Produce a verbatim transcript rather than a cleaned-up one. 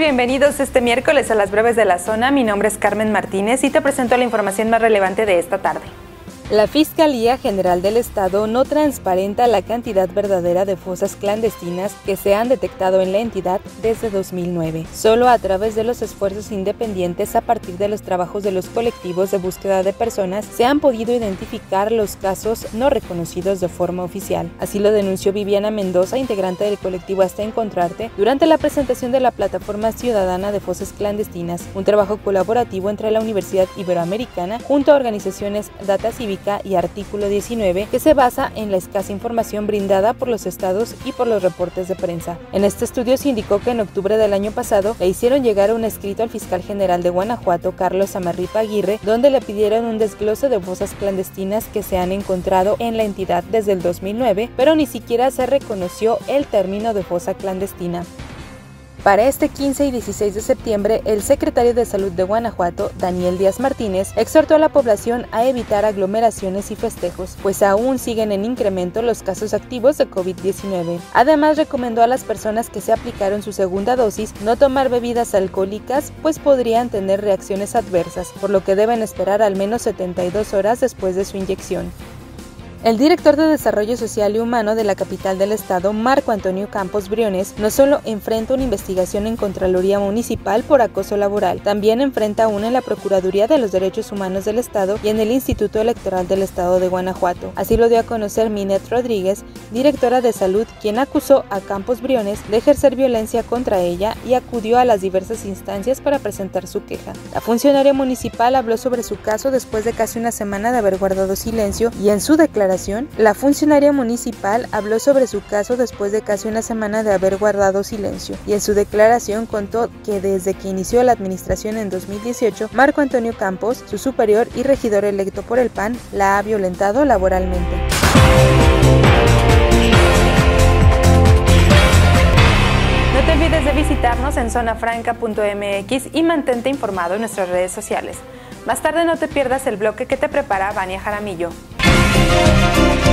Bienvenidos este miércoles a las breves de la zona. Mi nombre es Carmen Martínez y te presento la información más relevante de esta tarde. La Fiscalía General del Estado no transparenta la cantidad verdadera de fosas clandestinas que se han detectado en la entidad desde dos mil nueve. Solo a través de los esfuerzos independientes a partir de los trabajos de los colectivos de búsqueda de personas se han podido identificar los casos no reconocidos de forma oficial. Así lo denunció Viviana Mendoza, integrante del colectivo Hasta Encontrarte, durante la presentación de la Plataforma Ciudadana de Fosas Clandestinas, un trabajo colaborativo entre la Universidad Iberoamericana junto a organizaciones Data Cívica y Artículo diecinueve, que se basa en la escasa información brindada por los estados y por los reportes de prensa. En este estudio se indicó que en octubre del año pasado le hicieron llegar un escrito al fiscal general de Guanajuato, Carlos Amarripa Aguirre, donde le pidieron un desglose de fosas clandestinas que se han encontrado en la entidad desde el dos mil nueve, pero ni siquiera se reconoció el término de fosa clandestina. Para este quince y dieciséis de septiembre, el secretario de Salud de Guanajuato, Daniel Díaz Martínez, exhortó a la población a evitar aglomeraciones y festejos, pues aún siguen en incremento los casos activos de COVID diecinueve. Además, recomendó a las personas que se aplicaron su segunda dosis no tomar bebidas alcohólicas, pues podrían tener reacciones adversas, por lo que deben esperar al menos setenta y dos horas después de su inyección. El director de Desarrollo Social y Humano de la capital del estado, Marco Antonio Campos Briones, no solo enfrenta una investigación en Contraloría Municipal por acoso laboral, también enfrenta una en la Procuraduría de los Derechos Humanos del Estado y en el Instituto Electoral del Estado de Guanajuato. Así lo dio a conocer Minet Rodríguez, directora de Salud, quien acusó a Campos Briones de ejercer violencia contra ella y acudió a las diversas instancias para presentar su queja. La funcionaria municipal habló sobre su caso después de casi una semana de haber guardado silencio y en su declaración La funcionaria municipal habló sobre su caso después de casi una semana de haber guardado silencio y en su declaración contó que desde que inició la administración en dos mil dieciocho, Marco Antonio Campos, su superior y regidor electo por el P A N, la ha violentado laboralmente. No te olvides de visitarnos en zona franca punto m x y mantente informado en nuestras redes sociales. Más tarde no te pierdas el bloque que te prepara Vania Jaramillo. Thank you.